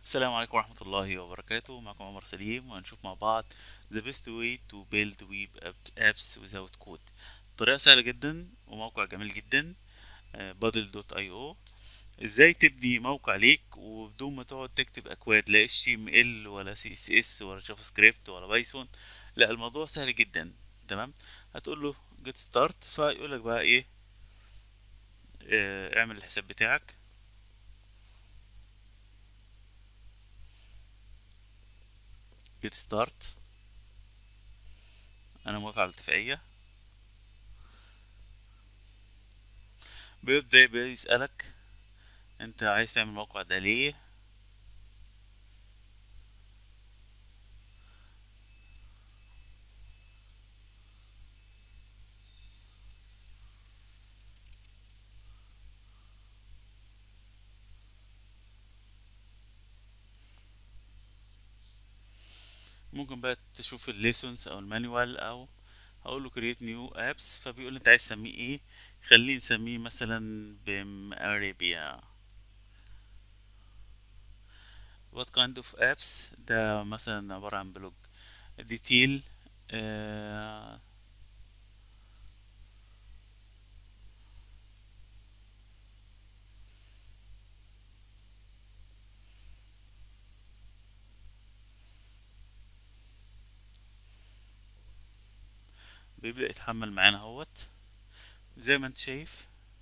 السلام عليكم ورحمة الله وبركاته. معكم عمر سليم، وهنشوف مع بعض the best way to build web apps without code. طريقة سهلة جدا وموقع جميل جدا. Buddle.io. ازاي تبني موقع ليك وبدون ما تقعد تكتب اكواد، لا HTML ولا CSS ولا جافا سكريبت ولا بايثون. لا، الموضوع سهل جدا. تمام. هتقول له get start، فيقول لك بقى ايه. اعمل الحساب بتاعك. get start. انا موافق على الاتفاقية. بيبدأ يسألك انت عايز تعمل موقع ده ليه. ممكن بقى تشوف الليسونز او المانيوال، او هقول له create new apps، فبيقول لي انت عايز تسميه ايه. خليه نسميه مثلا بم اريبيا. what kind of apps ده مثلا عبارة عن بلوج ديتيل. آه بيبدأ يتحمل معانا اهوت زي ما انت شايف.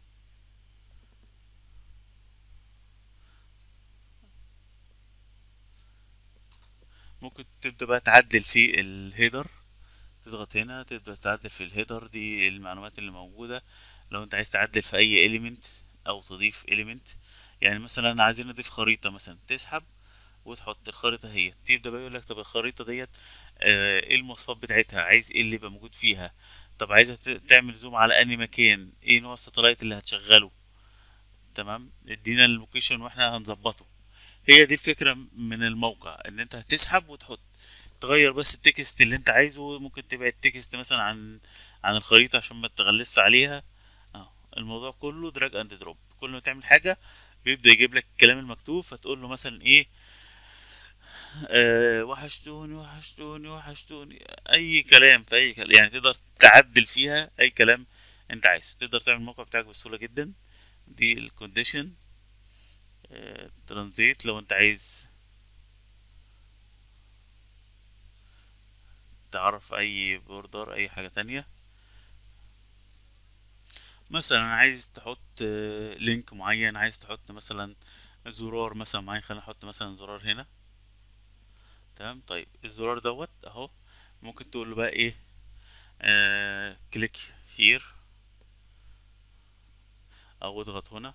ممكن تبدأ بقى تعدل في الهيدر. تضغط هنا تبدأ تعدل في الهيدر، دي المعلومات اللي موجودة. لو انت عايز تعدل في اي element او تضيف element، يعني مثلا عايزين نضيف خريطة مثلا، تسحب وتحط الخريطة. هي تبدأ بقى يقولك طب الخريطة ديت ايه المواصفات بتاعتها، عايز ايه اللي يبقى موجود فيها. طب عايزة تعمل زوم على انهي مكان، ايه نوع الساتلايت اللي هتشغله. تمام، ادينا اللوكيشن واحنا هنظبطه. هي دي الفكرة من الموقع، ان انت هتسحب وتحط. تغير بس التكست اللي انت عايزه، ممكن تبعد التكست مثلا عن الخريطة عشان ما تغلسش عليها. اه، الموضوع كله دراج اند دروب. كل ما تعمل حاجة بيبدأ يجيب لك الكلام المكتوب، فتقول له مثلا ايه. وحشتوني وحشتوني وحشتوني. اي كلام في اي كلام، يعني تقدر تعدل فيها اي كلام انت عايزه. تقدر تعمل الموقع بتاعك بسهولة جدا. دي الكونديشن. ترانزيت لو انت عايز تعرف اي بوردر اي حاجة تانية. مثلا عايز تحط لينك معين، عايز تحط مثلا زرار مثلا معين. خلينا نحط مثلا زرار هنا. تمام. طيب الزرار دوت اهو. ممكن تقول له بقى ايه. كليك هير، او اضغط هنا.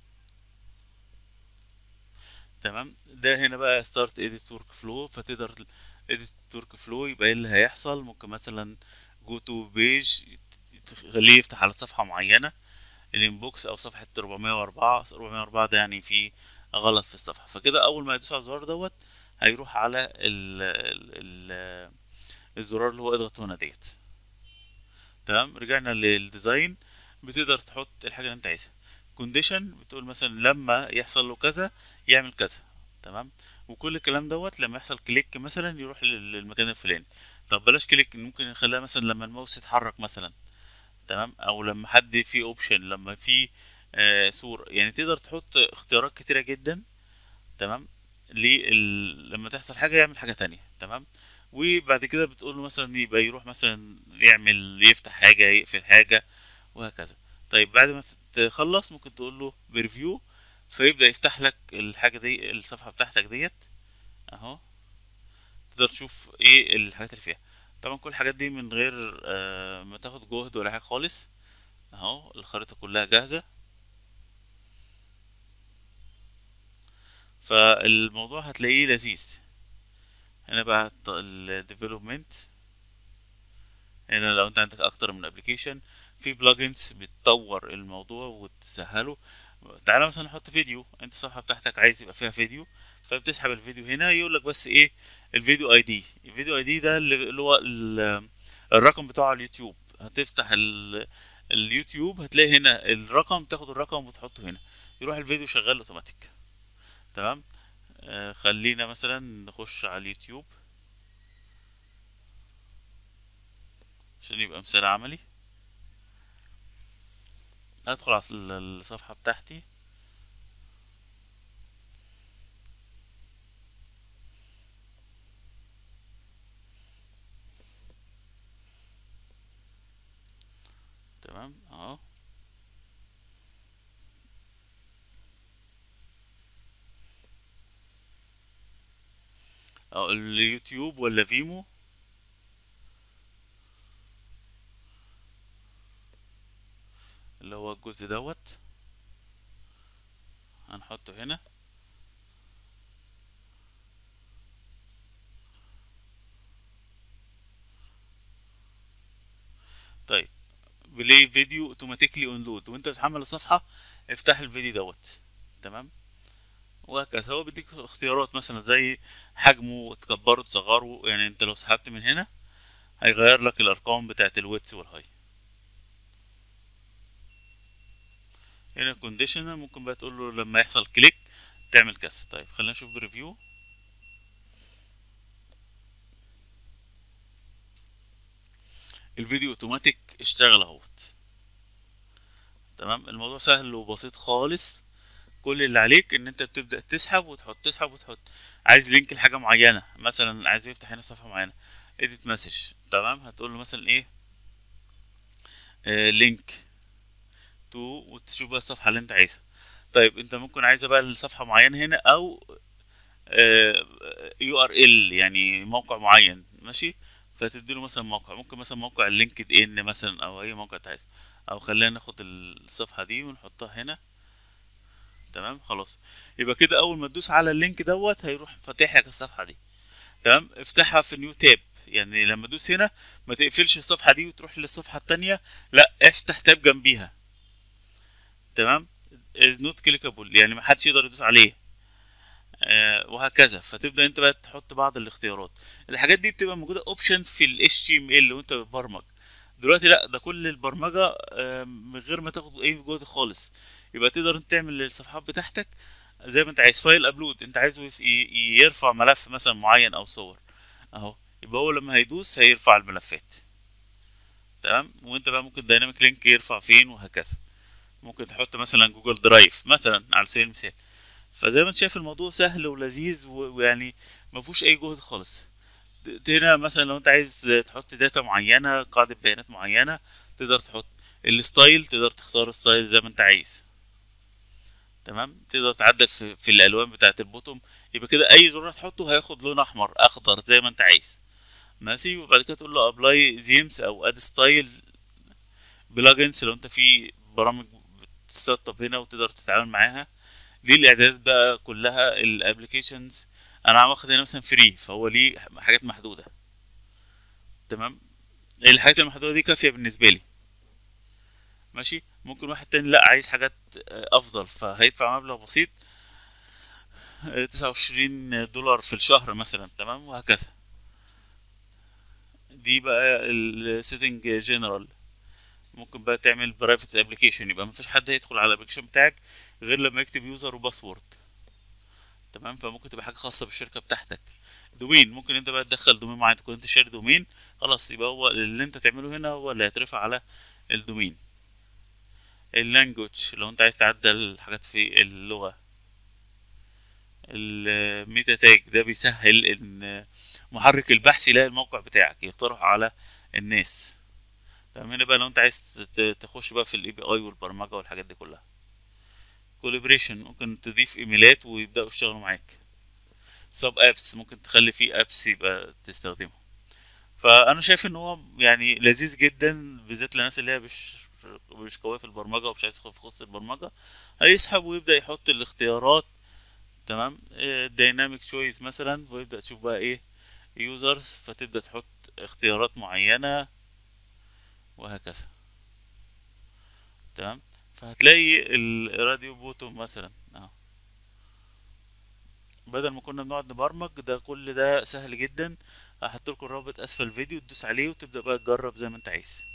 تمام. ده هنا بقى ستارت اديت ورك فلو، فتقدر اديت ورك فلو. يبقى ايه اللي هيحصل؟ ممكن مثلا جو تو بيج، تخليه يفتح على صفحة معينة، الانبوكس او صفحة 404. 404 ده يعني في غلط في الصفحة، فكده اول ما يدوس على الزرار دوت هيروح على الزرار اللي هو اضغط هنا ديت. تمام. رجعنا للديزاين. بتقدر تحط الحاجة اللي انت عايزها. كونديشن بتقول مثلا لما يحصل له كذا يعمل كذا. تمام. وكل الكلام دوت لما يحصل كليك مثلا يروح للمكان الفلاني. طب بلاش كليك، ممكن نخليها مثلا لما الماوس يتحرك مثلا. تمام. او لما حد في اوبشن، لما في صورة، يعني تقدر تحط اختيارات كتيرة جدا. تمام. لما تحصل حاجة يعمل حاجة تانية. تمام. وبعد كده بتقول له مثلا يبقى يروح مثلا يفتح حاجة يقفل حاجة، وهكذا. طيب بعد ما تخلص ممكن تقول له بريفيو، فيبدأ يفتح لك الحاجة دي، الصفحة بتاعتك ديت اهو. تقدر تشوف ايه الحاجات اللي فيها. طبعا كل الحاجات دي من غير ما تاخد جهد ولا حاجة خالص. اهو الخريطة كلها جاهزة. فالموضوع هتلاقيه لذيذ. هنا بقى الديفلوبمنت. هنا لو انت عندك اكتر من ابلكيشن، في بلجنز بتطور الموضوع وتسهله. تعالى مثلا نحط فيديو. انت الصفحه بتاعتك عايز يبقى فيها فيديو، فبتسحب الفيديو هنا يقول لك بس ايه. الفيديو اي دي. الفيديو اي دي ده اللي هو الرقم بتاعه على اليوتيوب. هتفتح اليوتيوب، هتلاقي هنا الرقم، تاخد الرقم وتحطه هنا، يروح الفيديو شغال اوتوماتيك. تمام. خلينا مثلا نخش على اليوتيوب عشان يبقى مثال عملي. هدخل على الصفحة بتاعتي. تمام اهو. اليوتيوب ولا فيمو؟ اللي هو الجزء دوت هنحطه هنا. طيب بلاي فيديو اوتوماتيكلي اونلود، وانت بتحمل الصفحة افتح الفيديو دوت. تمام. وهكذا هو بيديك اختيارات مثلا زي حجمه، تكبره تصغره. يعني انت لو سحبت من هنا هيغير لك الارقام بتاعت الويتس والهاي. هنا كونديشنال ممكن بقى تقول له لما يحصل كليك تعمل كذا. طيب خلينا نشوف بريفيو. الفيديو اوتوماتيك اشتغل اهوت. تمام. الموضوع سهل وبسيط خالص. كل اللي عليك ان انت بتبدأ تسحب وتحط، تسحب وتحط. عايز لينك لحاجة معينة، مثلا عايز يفتح هنا صفحة معينة edit message. تمام. هتقول له مثلا ايه لينك تو، وتشوف بقى الصفحة اللي انت عايزها. طيب انت ممكن عايزة بقى لصفحة معينة هنا، او يو ار ال يعني موقع معين. ماشي. فتديله مثلا موقع، ممكن مثلا موقع لينكد ان مثلا، او اي موقع انت عايزه. او خلينا ناخد الصفحة دي ونحطها هنا. تمام خلاص. يبقى كده اول ما تدوس على اللينك دوت هيروح فاتح لك الصفحة دي. تمام. افتحها في نيو تاب. يعني لما تدوس هنا ما تقفلش الصفحة دي وتروح للصفحة التانية، لا افتح تاب جنبيها. تمام. is not clickable يعني ما حدش يقدر يدوس عليه. وهكذا. فتبدا انت بقى تحط بعض الاختيارات. الحاجات دي بتبقى موجوده اوبشن في ال HTML وانت بتبرمج. دلوقتي لا، ده كل البرمجه من غير ما تاخد اي جهد خالص. يبقى تقدر انت تعمل الصفحات بتاعتك زي ما انت عايز. فايل ابلود انت عايزه يرفع ملف مثلا معين او صور اهو. يبقى هو لما هيدوس هيرفع الملفات. تمام. وانت بقى ممكن دايناميك لينك يرفع فين وهكذا. ممكن تحط مثلا جوجل درايف مثلا على سبيل المثال. فزي ما انت شايف الموضوع سهل ولذيذ ويعني ما فيهوش اي جهد خالص. هنا مثلا لو انت عايز تحط داتا معينه، قاعده بيانات معينه، تقدر تحط الستايل. تقدر تختار ستايل زي ما انت عايز. تمام. تقدر تعدل في الالوان بتاعه البوتوم. يبقى كده اي زرار تحطه هياخد لون احمر اخضر زي ما انت عايز. ماشي. وبعد كده تقول له ابلاي زيمز او اد ستايل بلجنز لو انت في برامج بتسطب هنا وتقدر تتعامل معاها. دي الاعدادات بقى كلها الابلكيشنز. انا واخد هنا مثلا فري، فهو ليه حاجات محدوده. تمام. الحاجات المحدوده دي كافيه بالنسبه لي. ماشي. ممكن واحد تاني لا عايز حاجات افضل، فهيدفع مبلغ بسيط 29 دولار في الشهر مثلا. تمام. وهكذا. دي بقى السيتنج جنرال. ممكن بقى تعمل برايفت ابلكيشن، يبقى مفيش حد هيدخل على الابلكيشن بتاعك غير لما يكتب يوزر وباسورد. تمام. فممكن تبقى حاجه خاصه بالشركه بتاعتك. دومين ممكن انت بقى تدخل دومين معين، تكون انت شاري دومين خلاص، يبقى هو اللي انت تعمله هنا هو اللي هيترفع على الدومين. اللانجوج لو انت عايز تعدل حاجات في اللغه. الميتا تاج ده بيسهل ان محرك البحث يلاقي الموقع بتاعك يقترح على الناس. تمام. هنا بقى لو انت عايز تخش بقى في الاي بي اي والبرمجه والحاجات دي كلها. كولابريشن ممكن تضيف ايميلات ويبداوا يشتغلوا معاك. سب ابس ممكن تخلي فيه ابس يبقى تستخدمه. فانا شايف ان هو يعني لذيذ جدا، بالذات للناس اللي هي مش قويه في البرمجه ومش عايز يدخل في قصه البرمجه. هيسحب ويبدا يحط الاختيارات. تمام. دايناميك شويس مثلا، ويبدا تشوف بقى ايه يوزرز، فتبدا تحط اختيارات معينه وهكذا. تمام. فهتلاقي الراديو بوتوم مثلا اهو. بدل ما كنا بنقعد نبرمج، ده كل ده سهل جدا. هحط لكم الرابط اسفل الفيديو تدوس عليه وتبدا بقى تجرب زي ما انت عايز.